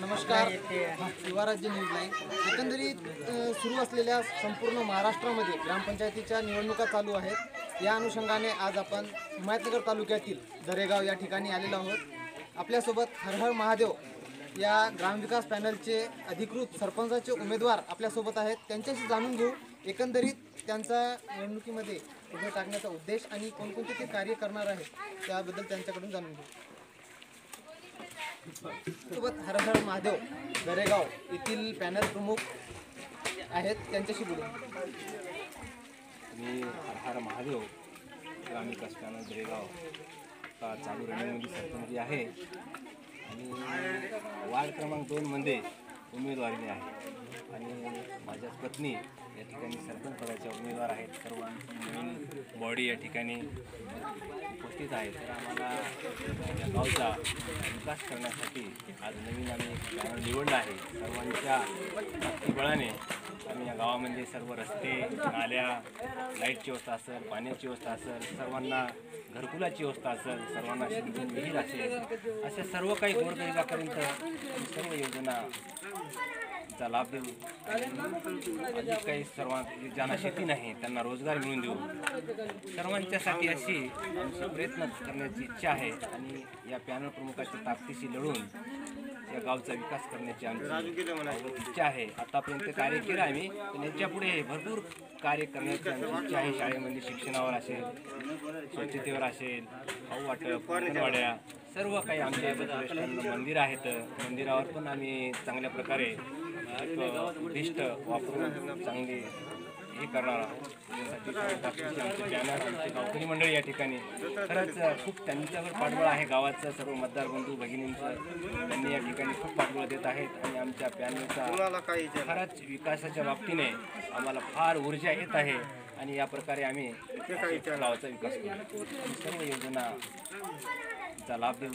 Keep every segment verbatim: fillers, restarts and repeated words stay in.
नमस्कार. युवा राज्य न्यूज लाईव्ह. एकंदरीत सुरू असलेल्या संपूर्ण महाराष्ट्रामध्ये ग्रामपंचायतीच्या निवडणुका चालू आहेत. या अनुषंगाने आज आपण हिमायतनगर तालुक्यातील दरेगाव या ठिकाणी आलेलो आहोत. आपल्यासोबत हर हर महादेव या ग्रामविकास पॅनलचे अधिकृत सरपंचाचे उमेदवार आपल्यासोबत आहेत. त्यांच्याशी जाणून घेऊ एकंदरीत त्यांचा निवडणुकीमध्ये उभे टाकण्याचा उद्देश आणि कोणकोणते ते कार्य करणार आहेत त्याबद्दल त्यांच्याकडून जाणून घेऊ. सोबत हर हर महादेव दरेगाव येथील पॅनल प्रमुख आहेत, त्यांच्याशी बोलू. मी हर हर महादेव ग्रामविकास पॅनल दरेगाव का चालू रनिंगमध्ये सरपंच आहे आणि वार्ड क्रमांक दोनमध्ये उमेदवारी आहे आणि माझ्या पत्नी या ठिकाणी सरपंच पदाच्या उमेदवार आहेत. सर्व नवीन बॉडी या ठिकाणी उपस्थित आहेत. तर आम्हाला या गावचा विकास करण्यासाठी आज नवीन आम्ही पॅनल निवडला आहे. सर्वांच्या बळाने आम्ही या गावामध्ये सर्व रस्ते, नाल्या, लाईटची व्यवस्था असेल, पाण्याची व्यवस्था असेल, सर्वांना घरकुलाची व्यवस्था असेल, सर्वांना शिंदून विहीर असेल, अशा सर्व काही गोरगरिबापर्यंत सर्व योजना चा लाभ देऊ. अधिक काही सर्वां ज्यांना शेती नाही त्यांना रोजगार मिळवून देऊ. सर्वांच्यासाठी अशी आमची प्रयत्न करण्याची इच्छा आहे आणि या पॅनल प्रमुखाच्या ताकदीशी लढून या गावचा विकास करण्याची आमची इच्छा आहे. आतापर्यंत कार्य केलं आम्ही, पण याच्या पुढे भरपूर कार्य करण्याची आमची इच्छा आहे. शाळेमध्ये शिक्षणावर असेल, स्वच्छतेवर असेल, खाऊ वाटप, अंगणवाड्या, सर्व काही आमच्या मंदिर आहेत. मंदिरावर पण आम्ही चांगल्या प्रकारे एक उद्दिष्ट वापरून चांगली हे करणार आहोत. त्यासाठी आमचे पॅनल, आमचे गावकरी मंडळी या ठिकाणी खरंच खूप त्यांच्यावर पाठबळ आहे. गावाचं सर्व मतदार बंधू भगिनींचं त्यांनी या ठिकाणी खूप पाठबळ देत आहेत आणि आमच्या पॅनलचा खरंच विकासाच्या बाबतीने आम्हाला फार ऊर्जा येत आहे आणि या प्रकारे आम्ही गावाचा विकास करू. सर्व योजना चा लाभ देऊ.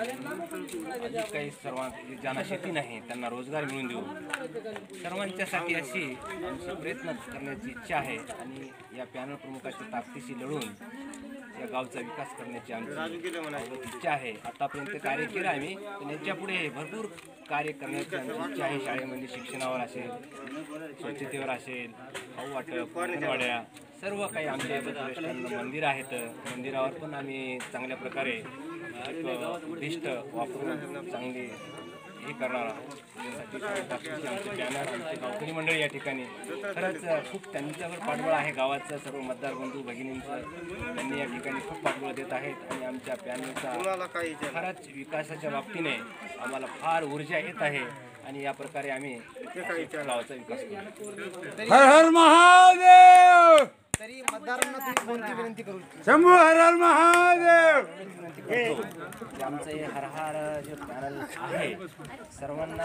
अधिक काही सर्वां ज्यांना शेती नाही त्यांना रोजगार मिळवून देऊ. सर्वांच्यासाठी अशी आमची प्रयत्न करण्याची इच्छा आहे आणि या पॅनल प्रमुखाच्या ताकदीशी लढून या गावचा विकास करण्याची आमची इच्छा आहे. आतापर्यंत कार्य केलं आम्ही, पण याच्या पुढे भरपूर कार्य करण्याची आमची इच्छा आहे. शाळेमध्ये शिक्षणावर असेल, स्वच्छतेवर असेल, खाऊ वाटप, अंगणवाड्या, सर्व काही आमच्या मंदिर आहेत. मंदिरावर पण आम्ही चांगल्या प्रकारे एक उद्दिष्ट वापरून चांगली हे करणार आहोत. त्यासाठी आमचे पॅनल, आमचे गावकरी मंडळी या ठिकाणी खरंच खूप त्यांच्यावर पाठबळ आहे. गावाचं सर्व मतदार बंधू भगिनींचं त्यांनी या ठिकाणी खूप पाठबळ देत आहेत आणि आमच्या पॅनलचा खरंच विकासाच्या बाबतीने आम्हाला फार ऊर्जा येत आहे आणि या प्रकारे आम्ही गावाचा विकास करू. हर हर महादेव. तरी मतदारांना तुम्ही कोणती विनंती करू? शंभू हर हर महादेव. आमचं हे हर हर जे पॅनल आहे सर्वांना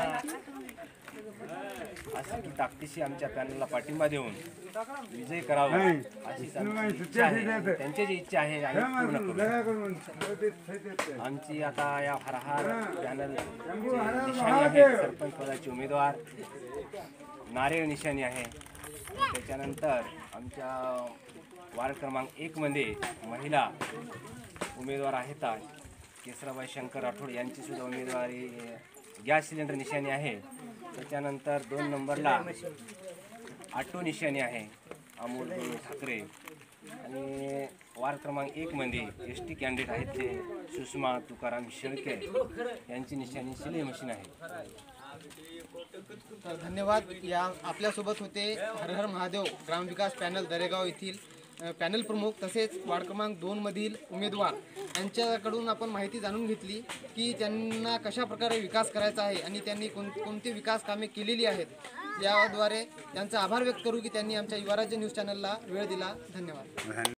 अशी की ताकदीशी आमच्या पॅनलला पाठिंबा देऊन विजय करावा अशी इच्छा आहे. त्यांची जी इच्छा आहे आम्ही पूर्ण करू. आमची आता या हर हर पॅनल निशाणी आहे. सरपंच पदाचे उमेदवार नारळ निशाणी आहे. त्याच्यानंतर आमच्या वार्ड क्रमांक एकमध्ये महिला उमेदवार आहेत. केसराबाई शंकर राठोड यांची सुद्धा उमेदवारी गॅस सिलेंडर निशाणी आहे. त्याच्यानंतर दोन नंबरला ऑटो निशाणी आहे अमोल ठाकरे आणि वार्ड क्रमांक एकमध्ये एस टी कॅन्डिडेट आहेत ते सुषमा तुकाराम शेळके यांची निशाणी शिलाई मशीन आहे. तर धन्यवाद. या आपल्यासोबत होते हर हर महादेव ग्रामविकास पॅनल दरेगाव येथील पॅनल प्रमुख तसेच वार्ड क्रमांक दोनमधील उमेदवार यांच्याकडून आपण माहिती जाणून घेतली की त्यांना कशा प्रकारे विकास करायचा आहे आणि त्यांनी कोण कोणती विकास कामे केलेली आहेत. याद्वारे त्यांचा आभार व्यक्त करू की त्यांनी आमच्या युवा राज्य न्यूज चॅनलला वेळ दिला. धन्यवाद.